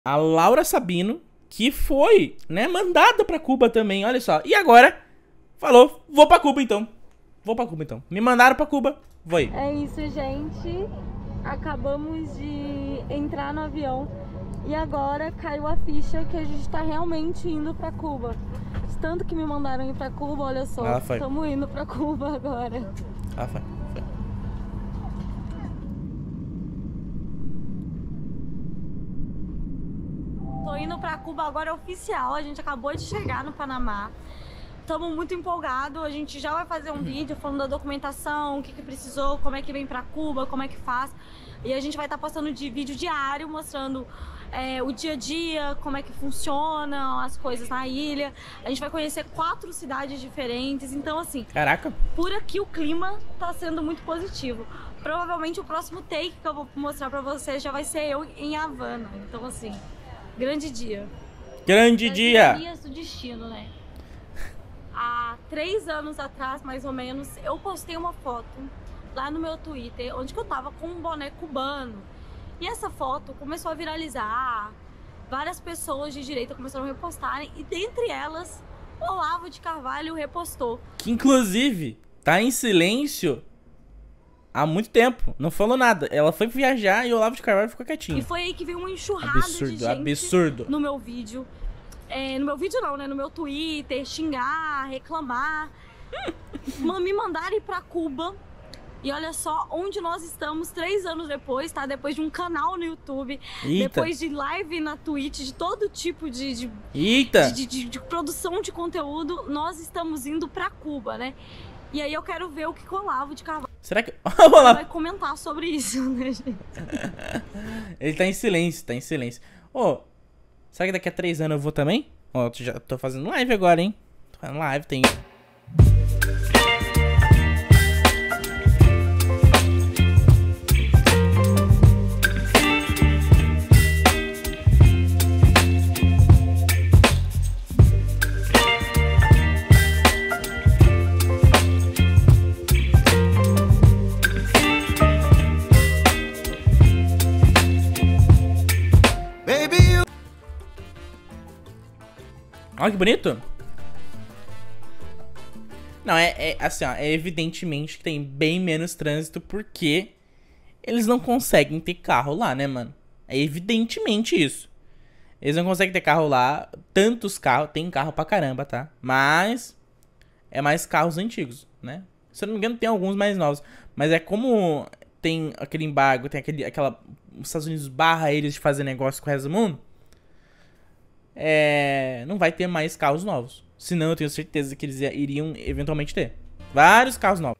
A Laura Sabino, que foi, né, mandada pra Cuba também, olha só. E agora, falou, vou pra Cuba então. Vou pra Cuba então. Me mandaram pra Cuba, vou aí. É isso, gente. Acabamos de entrar no avião e agora caiu a ficha que a gente tá realmente indo pra Cuba. Tanto que me mandaram ir pra Cuba, olha só. Estamos indo pra Cuba agora. Foi. Tô indo pra Cuba agora, é oficial. A gente acabou de chegar no Panamá. Estamos muito empolgados. A gente já vai fazer um vídeo falando da documentação, o que precisou, como é que vem pra Cuba, como é que faz. E a gente vai estar postando de vídeo diário, mostrando o dia a dia, como é que funcionam as coisas na ilha. A gente vai conhecer 4 cidades diferentes. Então, assim, caraca, por aqui o clima tá sendo muito positivo. Provavelmente o próximo take que eu vou mostrar pra vocês já vai ser eu em Havana. Então, assim, grande dia. Grande dia! Dias do destino, né? Há 3 anos atrás, mais ou menos, eu postei uma foto lá no meu Twitter, onde que eu tava com um boné cubano. E essa foto começou a viralizar, várias pessoas de direita começaram a repostarem, e dentre elas, o Olavo de Carvalho repostou. Que inclusive tá em silêncio há muito tempo, não falou nada. Ela foi viajar e o Olavo de Carvalho ficou quietinho. E foi aí que veio uma enxurrada de gente absurdo. no meu vídeo. No meu vídeo não, né? No meu Twitter, xingar, reclamar. Me mandaram ir pra Cuba. E olha só onde nós estamos 3 anos depois, tá? Depois de um canal no YouTube, depois de live na Twitch, de todo tipo de produção de conteúdo, nós estamos indo pra Cuba, né? E aí eu quero ver o que o Olavo de Carvalho será que vai comentar sobre isso, né, gente? Ele tá em silêncio, tá em silêncio. Será que daqui a 3 anos eu vou também? Já tô fazendo live agora, hein? Tô fazendo live, tem... Olha que bonito. Não, assim, ó, é evidentemente que tem bem menos trânsito porque eles não conseguem ter carro lá, né, mano? É evidentemente isso. Eles não conseguem ter carro lá, tantos carros, tem carro pra caramba, tá? Mas é mais carros antigos, né? Se eu não me engano tem alguns mais novos, mas é como tem aquele embargo, tem os Estados Unidos barra eles de fazer negócio com o resto do mundo. Não vai ter mais carros novos. Senão eu tenho certeza que eles iriam eventualmente ter vários carros novos.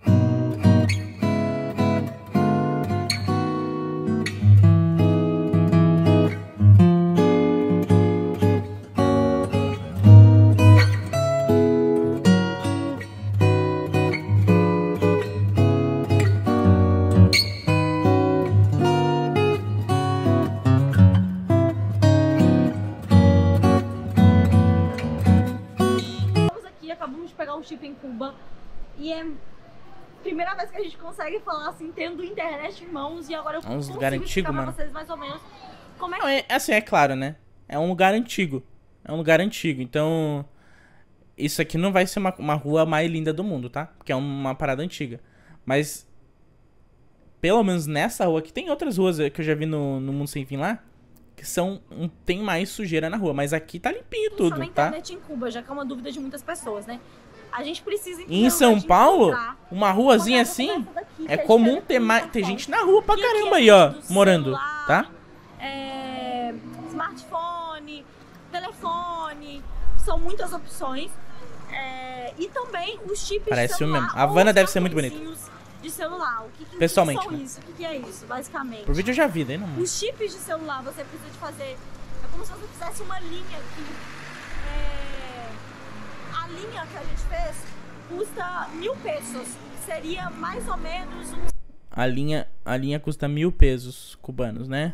Chip em Cuba e é a primeira vez que a gente consegue falar assim, tendo internet em mãos, e agora eu consigo explicar pra vocês mais ou menos como é que... Assim, é claro, né? É um lugar antigo. Então isso aqui não vai ser uma rua mais linda do mundo, tá? Porque é uma parada antiga. Mas pelo menos nessa rua aqui, tem outras ruas que eu já vi no Mundo Sem Fim lá, que tem mais sujeira na rua, mas aqui tá limpinho tudo, tá? Internet em Cuba, já que é uma dúvida de muitas pessoas, né? A gente precisa em São Paulo, uma ruazinha assim, é comum ter gente na rua pra caramba aí, ó, morando, tá? Smartphone, telefone, são muitas opções. E também os chips de celular. Mesmo. A Havana deve ser muito bonita. De celular. Pessoalmente, que são isso? O que é isso, basicamente? Por vídeo eu já vi, né? Os chips de celular, você precisa de fazer... É como se você fizesse uma linha aqui. A linha que a gente fez custa 1.000 pesos. Seria mais ou menos A linha custa 1.000 pesos cubanos, né?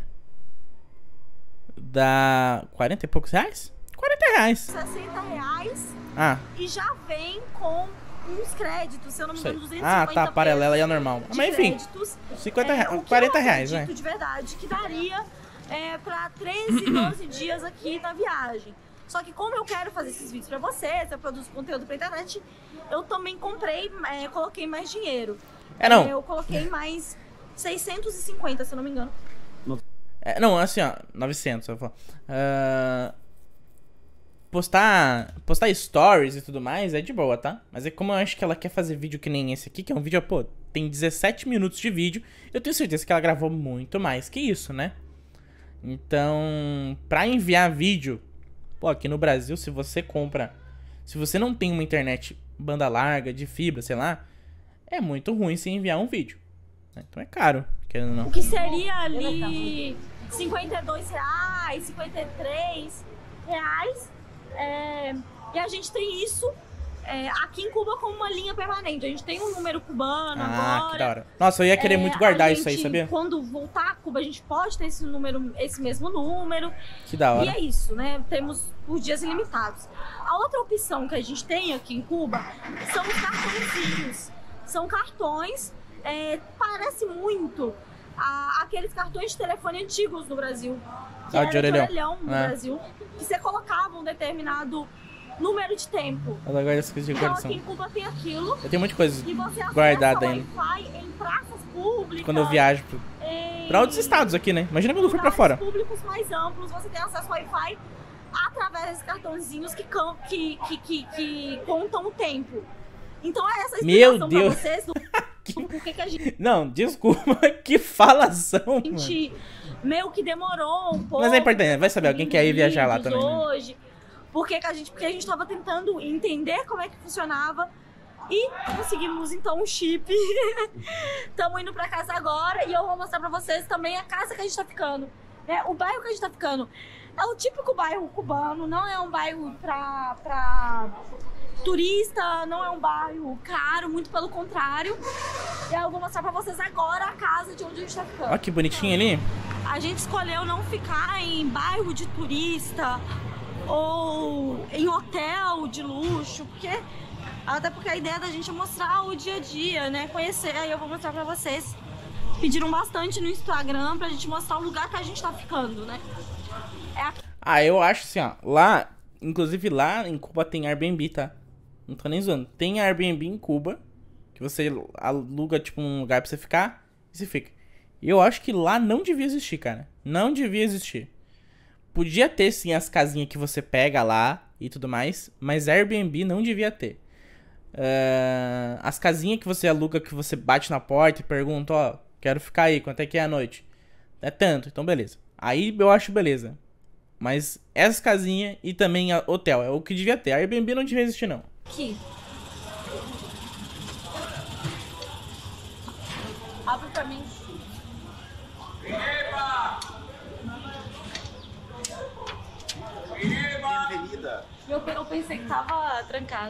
Dá 40 e poucos reais? 40 reais. 60 reais. E já vem com uns créditos, se eu não me engano, 250 tá, paralela e é normal. Mas enfim, 40 reais, né? De verdade, que daria pra 13, 12 dias aqui na viagem. Só que como eu quero fazer esses vídeos pra vocês, eu produzo conteúdo pra internet, eu também coloquei mais dinheiro. Não. Eu coloquei mais 650, se eu não me engano. Não, assim, ó, 900, eu vou falar. Postar stories e tudo mais é de boa, tá? Mas é como eu acho que ela quer fazer vídeo que nem esse aqui, que é um vídeo, pô, tem 17 minutos de vídeo, eu tenho certeza que ela gravou muito mais que isso, né? Então, pra enviar vídeo, pô, aqui no Brasil, se você não tem uma internet banda larga, de fibra, sei lá, é muito ruim se enviar um vídeo. Então é caro, querendo ou não. O que seria ali R$52, R$53. E a gente tem isso aqui em Cuba como uma linha permanente. A gente tem um número cubano agora. Que da hora. Nossa, eu ia querer muito guardar isso aí, sabia? Quando voltar a Cuba, a gente pode ter esse mesmo número. Que da hora. E é isso, né? Temos por dias ilimitados. A outra opção que a gente tem aqui em Cuba são os cartõezinhos. São cartões, parece muito aqueles cartões de telefone antigos no Brasil. Que era de orelhão no Brasil. Que você colocava um determinado número de tempo. Então aqui em Cuba tem aquilo. Eu tenho muita coisa guardada ainda. Wi-Fi em praças públicas. Quando eu viajo pra outros estados aqui, né? Imagina quando eu fui pra fora. Públicos mais amplos, você tem acesso ao Wi-Fi através desses cartõezinhos que contam o tempo. Então é essa a explicação pra vocês do porquê que a gente... Não, desculpa, que falação, mano. Meio que demorou um pouco. Mas é importante, vai saber, alguém quer ir viajar lá também. Hoje, né? Porque a gente tava tentando entender como é que funcionava e conseguimos então um chip. Estamos indo pra casa agora e eu vou mostrar pra vocês também a casa que a gente tá ficando. O bairro que a gente tá ficando é o típico bairro cubano, não é um bairro pra turista, não é um bairro caro, muito pelo contrário. E aí eu vou mostrar pra vocês agora a casa de onde a gente tá ficando. Olha que bonitinho ali. A gente escolheu não ficar em bairro de turista ou em hotel de luxo, até porque a ideia da gente é mostrar o dia a dia, né? Conhecer, aí eu vou mostrar pra vocês. Pediram bastante no Instagram pra gente mostrar o lugar que a gente tá ficando, né? Eu acho assim, ó, lá, inclusive lá em Cuba tem Airbnb, tá? Não tô nem zoando. Tem Airbnb em Cuba, que você aluga, tipo, um lugar pra você ficar, e você fica. E eu acho que lá não devia existir, cara. Não devia existir. Podia ter, sim, as casinhas que você pega lá e tudo mais, mas Airbnb não devia ter. As casinhas que você aluga, que você bate na porta e pergunta, ó, quero ficar aí, quanto é que é a noite? É tanto, então beleza. Aí eu acho beleza. Mas essas casinhas e também hotel, é o que devia ter. Airbnb não devia existir, não. Aqui. Abre pra mim. Bem-vinda. Eu pensei que tava trancado.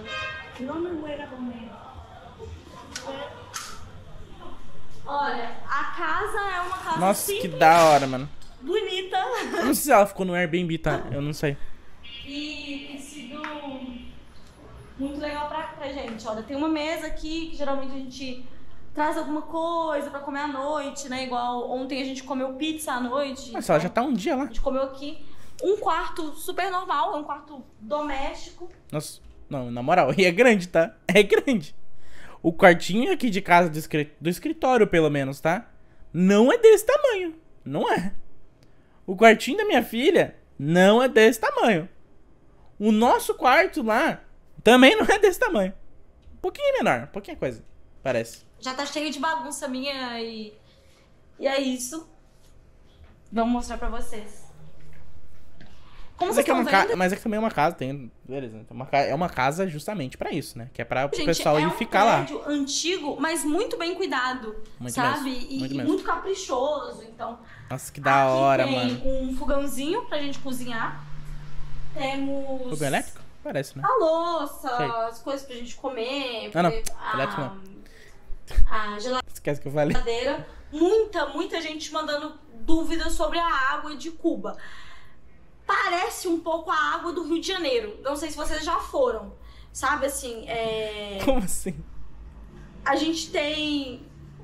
Olha, a casa é uma casa Nossa, simples, que da hora, mano. bonita. Eu não sei se ela ficou no Airbnb, tá? Eu não sei. E tem sido muito legal pra gente. Olha, tem uma mesa aqui que geralmente a gente traz alguma coisa pra comer à noite, né? Igual ontem a gente comeu pizza à noite. Nossa, ela já tá um dia lá. A gente comeu aqui um quarto super normal, é um quarto doméstico. Nossa, não, na moral, e é grande, tá? É grande. O quartinho aqui de casa do escritório, pelo menos, tá? Não é desse tamanho. Não é. O quartinho da minha filha não é desse tamanho. O nosso quarto lá também não é desse tamanho. Um pouquinho menor, pouquinha coisa, parece. Já tá cheio de bagunça minha e é isso. Vamos mostrar pra vocês. Como vocês estão vendo? Mas é que também é uma casa, tem... Beleza, é uma casa justamente pra isso, né? Que é pra o Gente, pessoal ir ficar lá. É um prédio antigo, mas muito bem cuidado, muito sabe? Mesmo, muito caprichoso, então... Nossa, que da hora, aqui mano. tem um fogãozinho pra gente cozinhar. Temos... Fogão elétrico? Parece, né? A louça, Sei. as coisas pra gente comer. Não, elétrico não. A Esquece que eu falei. geladeira. Muita gente mandando dúvidas sobre a água de Cuba. Parece um pouco a água do Rio de Janeiro. Não sei se vocês já foram. Sabe, assim, Como assim? a gente tem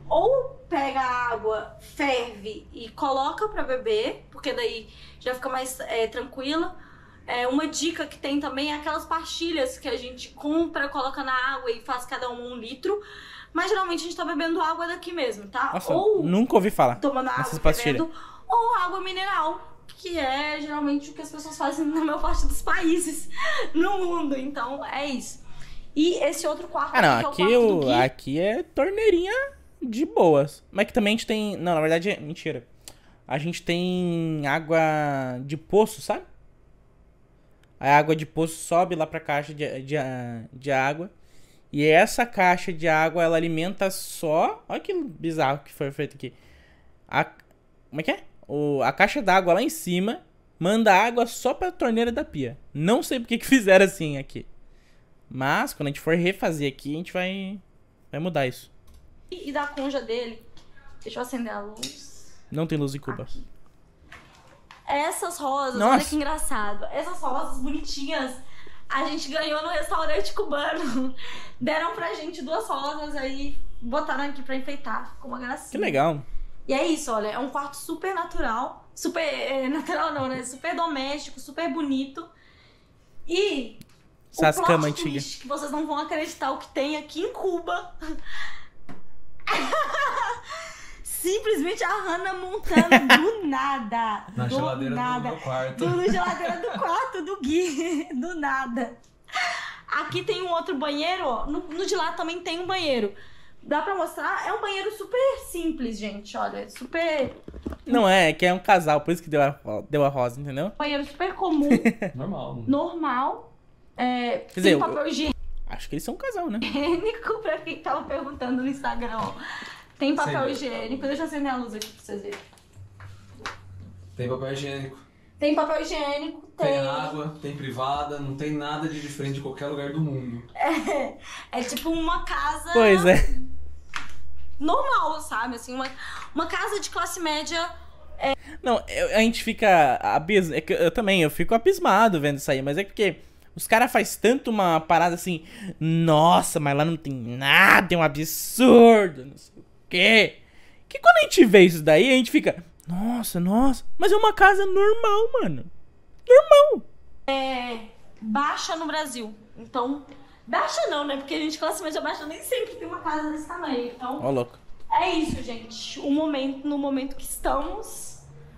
ou pega a água, ferve e coloca pra beber, porque daí já fica mais tranquila. Uma dica que tem também é aquelas pastilhas que a gente compra, coloca na água e faz cada um 1 litro. Mas geralmente a gente tá bebendo água daqui mesmo, tá? Nossa, ou nunca ouvi falar tomando água bebendo, ou água mineral, que é geralmente o que as pessoas fazem na maior parte dos países no mundo. Então é isso. E esse outro quarto não, aqui, que é o quarto do Gui. aqui é torneirinha de boas. Mas que também a gente tem... Não, na verdade é mentira. A gente tem água de poço, sabe? A água de poço sobe lá pra caixa de água. E essa caixa de água, ela alimenta só... Olha que bizarro que foi feito aqui. Como é que é? A caixa d'água lá em cima manda água só pra torneira da pia. Não sei porque que fizeram assim aqui. Mas, quando a gente for refazer aqui, a gente vai mudar isso. E da conja dele. Deixa eu acender a luz. Não tem luz em Cuba. Aqui. Essas rosas, Nossa. olha que engraçado. Essas rosas bonitinhas, a gente ganhou no restaurante cubano. Deram pra gente 2 rosas aí, botaram aqui pra enfeitar. Ficou uma gracinha. Que legal. E é isso, olha, é um quarto super natural. Super natural não, né? Super doméstico, super bonito. E Essas o camas plot antigas. twist que vocês não vão acreditar o que tem aqui em Cuba. Simplesmente a Hannah montando do nada. Na do geladeira nada. do meu quarto. Na geladeira do quarto do Gui. Do nada. Aqui tem um outro banheiro, ó. No de lá também tem um banheiro. Dá pra mostrar? É um banheiro super simples, gente. Olha, super... Não, é que é um casal, por isso que deu a rosa, entendeu? Banheiro super comum. Normal. Normal. Quer Tem dizer, papel acho que eles são um casal, né? higiênico, pra quem tava perguntando no Instagram, ó. Tem papel Sim. higiênico. Deixa eu acender a luz aqui pra vocês verem. Tem papel higiênico, Tem papel higiênico, tem água, tem privada, não tem nada de diferente de qualquer lugar do mundo. É tipo uma casa Pois é. normal, sabe? Assim, uma casa de classe média. Não, a gente fica abismado. É que eu fico abismado vendo isso aí, mas é porque os caras fazem tanto uma parada assim. Nossa, mas lá não tem nada, é um absurdo, não sei o quê. Que quando a gente vê isso daí, a gente fica. Nossa, mas é uma casa normal, mano. Normal. Baixa no Brasil. Então, baixa não, né? Porque a gente, classe média baixa, nem sempre tem uma casa desse tamanho. Então, Ó, louco. é isso, gente. No momento que estamos.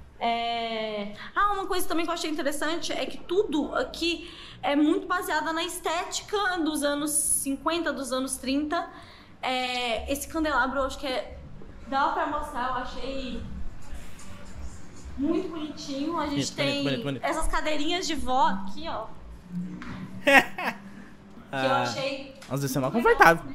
Uma coisa também que eu achei interessante é que tudo aqui é muito baseada na estética dos anos 50, dos anos 30. Esse candelabro, eu acho que dá pra mostrar, eu achei muito bonitinho. A gente Bonito. essas cadeirinhas de vó aqui, ó. Que eu achei. Às vezes é mal confortável.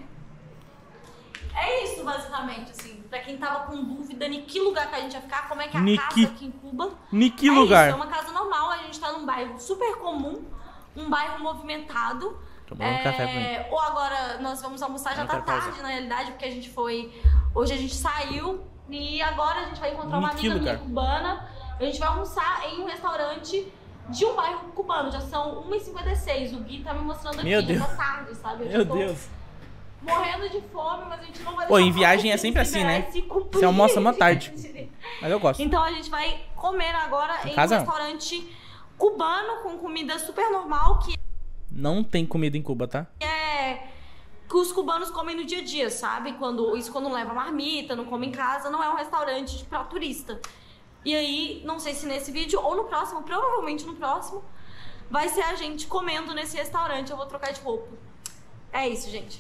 É isso, basicamente, assim. Pra quem tava com dúvida em que lugar que a gente ia ficar, como é que é a Niki. casa aqui em Cuba. Que lugar? Isso, é uma casa normal, a gente tá num bairro super comum, um bairro movimentado. Tomando um café comigo. Ou agora nós vamos almoçar, já Não tá quero pausar. tarde, na realidade, porque a gente foi... Hoje a gente saiu e agora a gente vai encontrar uma Em que amiga minha lugar? cubana. A gente vai almoçar em um restaurante de um bairro cubano, já são 1h56. O Gui tá me mostrando aqui, Meu já Deus. tá tarde, sabe? Eu Meu já tô Deus. morrendo de fome, mas a gente não vai Pô, deixar em viagem o é sempre assim, né? se cumprir. Você almoça uma tarde. Mas eu gosto. Então a gente vai comer agora em um casa não. restaurante cubano com comida super normal, que Não tem comida em Cuba, tá? que os cubanos comem no dia a dia, sabe? Quando leva marmita, não come em casa, não é um restaurante pra turista. E aí, não sei se nesse vídeo ou no próximo, provavelmente no próximo, vai ser a gente comendo nesse restaurante. Eu vou trocar de roupa. É isso, gente.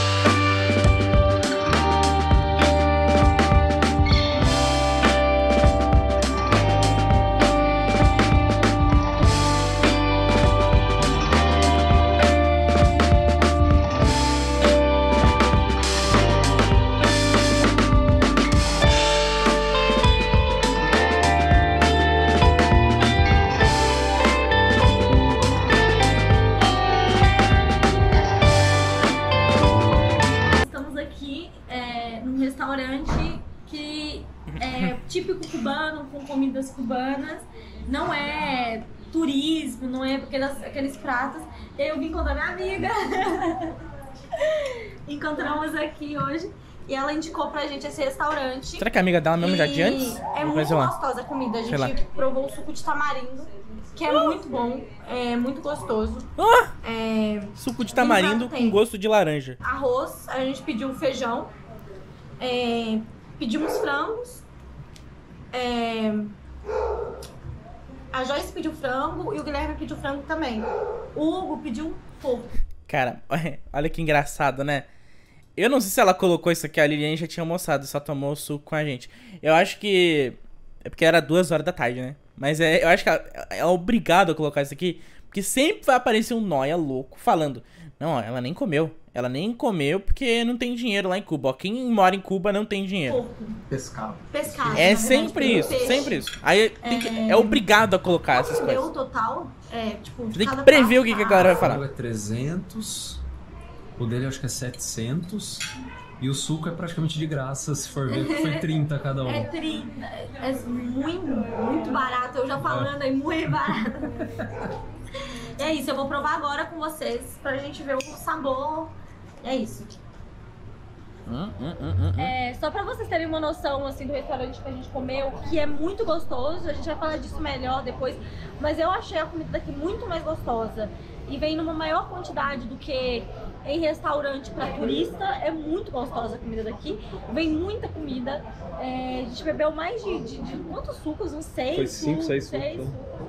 Estamos aqui num restaurante que é típico cubano, com comidas cubanas. Não é turismo, não é aqueles pratos. E aí eu vim encontrar minha amiga. Encontramos aqui hoje. E ela indicou pra gente esse restaurante. Será que é amiga dela mesmo já de antes? É muito gostosa a comida. A gente provou o suco de tamarindo, que é muito bom, é muito gostoso. Suco de tamarindo com gosto de laranja. Arroz, a gente pediu feijão, pedimos frangos, a Joyce pediu frango e o Guilherme pediu frango também. O Hugo pediu um porco. Cara, olha que engraçado, né? Eu não sei se ela colocou isso aqui, a Liliane já tinha almoçado, só tomou o suco com a gente. Eu acho que... É porque era 2 horas da tarde, né? Mas eu acho que ela é obrigada a colocar isso aqui, porque sempre vai aparecer um nóia louco falando: não, ó, ela nem comeu. Ela nem comeu porque não tem dinheiro lá em Cuba. Ó, quem mora em Cuba não tem dinheiro. Porco. Pescado. Pescado. É sempre isso, peixe. sempre isso. Aí é obrigado a colocar essas Quanto deu coisas. o total? Tipo, Você tem que prever o que a galera vai O falar. é 300, o dele eu acho que é 700 e o suco é praticamente de graça, se for ver, foi 30 cada um. É 30. É muito barato. Eu já falando aí, muito barato. E é isso, eu vou provar agora com vocês pra gente ver o sabor. É isso. Só pra vocês terem uma noção assim do restaurante que a gente comeu, que é muito gostoso, a gente vai falar disso melhor depois, mas eu achei a comida daqui muito mais gostosa e vem numa maior quantidade do que em restaurante pra turista. É muito gostosa a comida daqui, vem muita comida. A gente bebeu mais de quantos sucos? Uns 6? Foi 5, 6 sucos.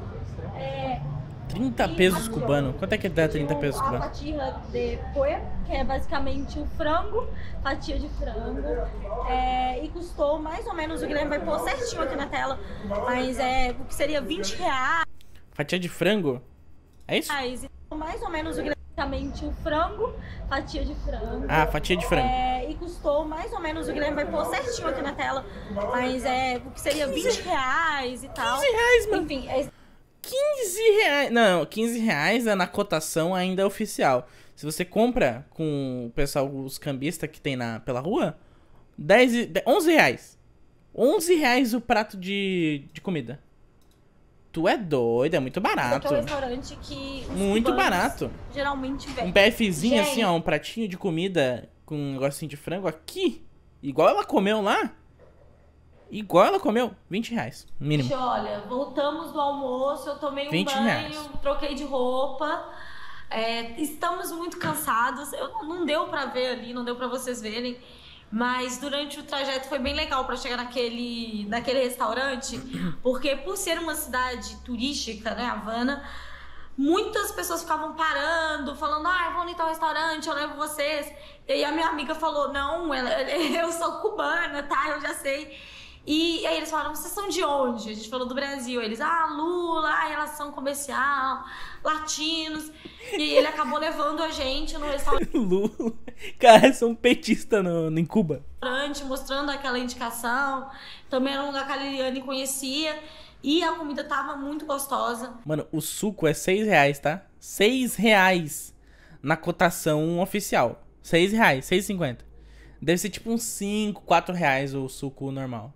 30 pesos cubano. Quanto é que dá 30 pesos A cubano? fatia de pollo, que é basicamente o frango, fatia de frango, e custou mais ou menos, o Guilherme vai pôr certinho aqui na tela, mas o que seria R$20. Fatia de frango? É isso? Mais ou menos o Guilherme, o frango, fatia de frango. Ah, fatia de frango. E custou mais ou menos, o Guilherme vai pôr certinho aqui na tela, mas o que seria R$20 e tal. R$15, mano. Enfim, 15 reais. Não, 15 reais é na cotação ainda oficial. Se você compra com o pessoal, os cambistas que tem pela rua, 11 reais. 11 reais o prato de comida. Tu é doido, é muito barato. Aqui é um restaurante que os Muito cubanos barato. geralmente vem. Um PFzinho Gente. assim, ó, um pratinho de comida com um negocinho de frango aqui. Igual ela comeu lá. Igual ela comeu, 20 reais, mínimo. Gente, olha, voltamos do almoço, eu tomei um 20 banho, reais. troquei de roupa. Estamos muito cansados. Não deu pra ver ali, não deu pra vocês verem. Mas durante o trajeto foi bem legal pra chegar naquele restaurante. Porque por ser uma cidade turística, né, Havana, muitas pessoas ficavam parando, falando: vamos em tal restaurante, eu levo vocês. E aí a minha amiga falou: não, eu sou cubana, tá? Eu já sei. E aí eles falaram: vocês são de onde? A gente falou do Brasil. Eles: Lula, relação comercial, latinos. E aí ele acabou levando a gente no restaurante, Lula. Cara, são petistas em Cuba. mostrando aquela indicação. Também era um lugar que a Liliane conhecia. E a comida tava muito gostosa. Mano, o suco é 6 reais, tá? 6 reais na cotação oficial. 6 reais, 6,50. Deve ser tipo uns 5, 4 reais o suco normal.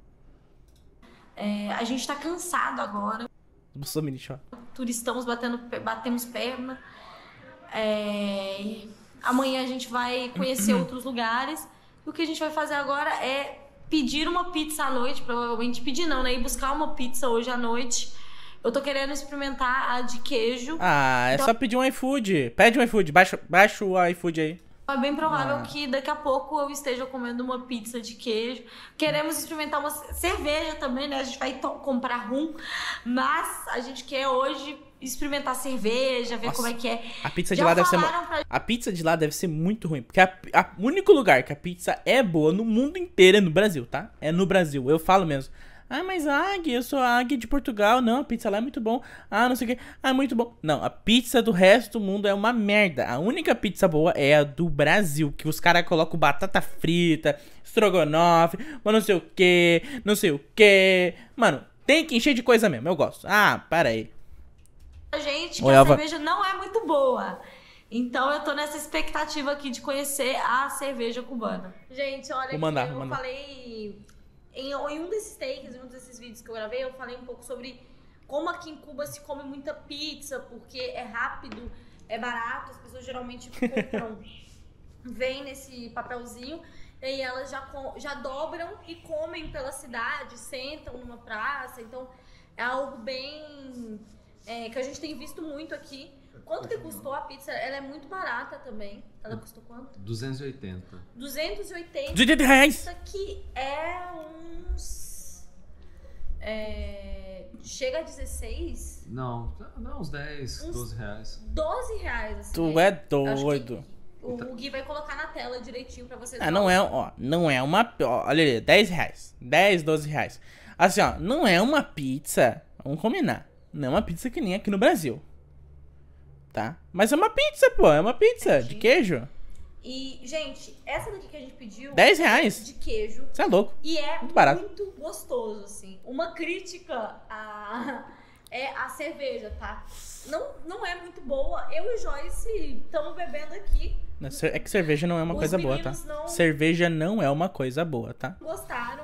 A gente tá cansado agora. Sou mini shop. Turistamos batemos perna. Amanhã a gente vai conhecer outros lugares. E o que a gente vai fazer agora é pedir uma pizza à noite. Provavelmente pedir não, né? Ir buscar uma pizza hoje à noite. Eu tô querendo experimentar a de queijo. É só pedir um iFood. Pede um iFood, baixa o iFood aí. É bem provável que daqui a pouco eu esteja comendo uma pizza de queijo. Queremos experimentar uma cerveja também, né? A gente vai comprar rum, mas a gente quer hoje experimentar cerveja, ver como é que é. A pizza de lá deve ser A pizza de lá deve ser muito ruim, porque o único lugar que a pizza é boa no mundo inteiro é no Brasil, tá? É no Brasil, eu falo mesmo. Mas Águia, eu sou a Águia de Portugal. Não, a pizza lá é muito bom. Não sei o que. Muito bom. Não, a pizza do resto do mundo é uma merda. A única pizza boa é a do Brasil, que os caras colocam batata frita, estrogonofe, mas não sei o que, não sei o que. Mano, tem que encher de coisa mesmo, eu gosto. Para aí. Gente, que a cerveja não é muito boa. Então eu tô nessa expectativa aqui de conhecer a cerveja cubana. Gente, olha, eu falei... Em um desses takes, em um desses vídeos que eu gravei, eu falei um pouco sobre como aqui em Cuba se come muita pizza, porque é rápido, é barato, as pessoas geralmente compram, vem nesse papelzinho. E aí elas já dobram e comem pela cidade, sentam numa praça. Então é algo bem... que a gente tem visto muito aqui. Quanto que custou a pizza? Ela é muito barata também. Ela custou quanto? 280. 280. R$280. Isso aqui é uns... chega a 16? Não, uns 10, 12 reais. 12 reais, assim. Tu né? é doido. O Gui vai colocar na tela direitinho pra vocês. Ah, não é, ó, não é uma... Ó, olha ali, 10 reais. 10, 12 reais. Assim, ó, não é uma pizza, vamos combinar. Não é uma pizza que nem aqui no Brasil. Tá? Mas é uma pizza, pô, é uma pizza de queijo. E, gente, essa daqui que a gente pediu... 10 reais. De queijo. Você é louco. E é Muito barato. muito gostoso, assim. Uma crítica é a cerveja, tá? Não é muito boa. Eu e Joyce estamos bebendo aqui. É que cerveja não é uma Os coisa boa, tá? meninos não- Cerveja não é uma coisa boa, tá? Gostaram.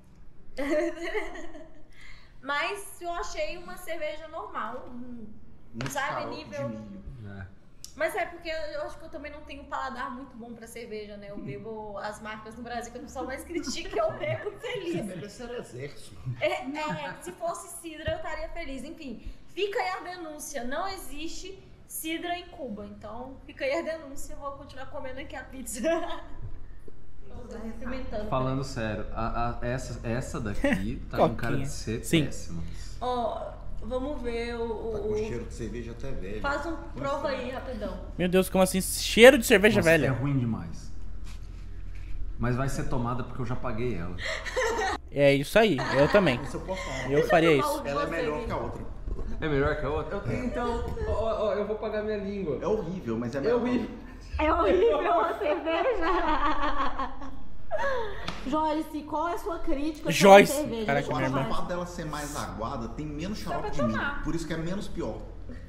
Mas eu achei uma cerveja normal. Um Sabe, xarope nível- de milho. Mas é porque eu acho que eu também não tenho um paladar muito bom pra cerveja, né? Eu bebo as marcas no Brasil que o pessoal mais critica, eu bebo Você feliz. bebe ser exército. Se fosse cidra, eu estaria feliz. Enfim, fica aí a denúncia. Não existe cidra em Cuba. Então, fica aí a denúncia. Eu vou continuar comendo aqui a pizza. Vou estar experimentando. Falando sério, essa daqui tá com cara Coquinha. de ser Sim. péssima. Ó, vamos ver Tá com cheiro de cerveja até velho. Faz um prova aí, rapidão. Meu Deus, como assim? Cheiro de cerveja Nossa, velha. é ruim demais. Mas vai ser tomada porque eu já paguei ela. É isso aí, eu também. Isso eu posso falar. Eu faria isso. Ela é melhor que a outra. É melhor que a outra? Então, eu vou pagar minha língua. É horrível, mas é melhor. É horrível a cerveja. Joyce, qual é a sua crítica Joyce. sobre a cerveja? Caraca, Eu minha acho que irmã. o fato dela ser mais aguada tem menos xarope pra de milho. tomar. Por isso que é menos pior.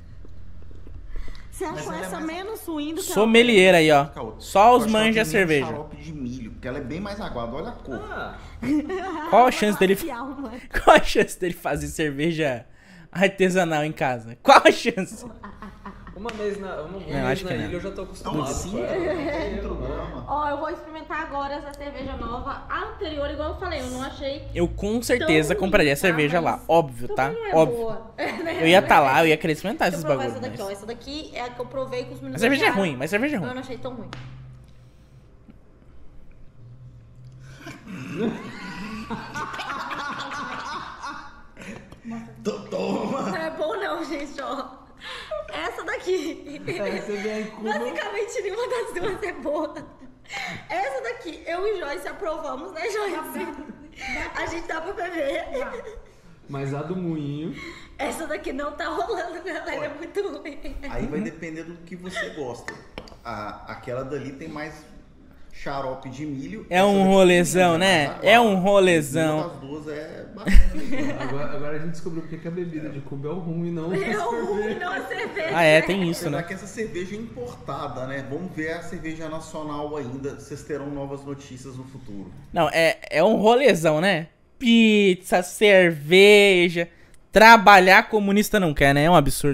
Você Mas achou ela é essa mais- menos ruim do que a Sommelier aí, ó. Que a outra. Só os Eu acho que ela manja tem menos cerveja. xarope de milho, porque ela é bem mais aguada. Olha a cor. Qual a chance dele... Que alma. Qual a chance dele fazer cerveja artesanal em casa? Qual a chance? Uma vez na acho que ilha não. eu já tô acostumado. Então, sim, com ela. não tem problema. Ó, eu vou experimentar agora essa cerveja nova. A anterior, igual eu falei, eu não achei. Eu com certeza Tão compraria a ruim, tá? cerveja lá. Mas Óbvio, tá? Também não é Óbvio. boa. Eu ia estar lá, eu ia querer experimentar Deixa esses eu provar bagulhos. essa daqui, ó. Essa daqui é a que eu provei com os meninos. Mas cerveja é acharam. ruim, mas cerveja é Eu ruim. não achei tão ruim. Toma! Não é bom não, gente, ó. Essa daqui. Você vem em Cuba. Basicamente nenhuma das duas é boa. Essa daqui, eu e Joyce aprovamos, né, Joyce? A gente dá pra beber. Mas a do moinho. Essa daqui não tá rolando, ela é muito ruim. Aí vai depender do que você gosta. Aquela dali tem mais xarope de milho. É um essa daqui rolezão, tem né? mais aguada. É um rolezão. Nenhuma das duas é bacana. Agora a gente descobriu porque que a bebida de Cuba é o ruim, não. É ruim, não é cerveja. Ah, é, tem isso, Apesar né? que essa cerveja é importada, né? Vamos ver a cerveja nacional ainda. Vocês terão novas notícias no futuro. Não, é um rolezão, né? Pizza, cerveja. Trabalhar comunista não quer, né? É um absurdo.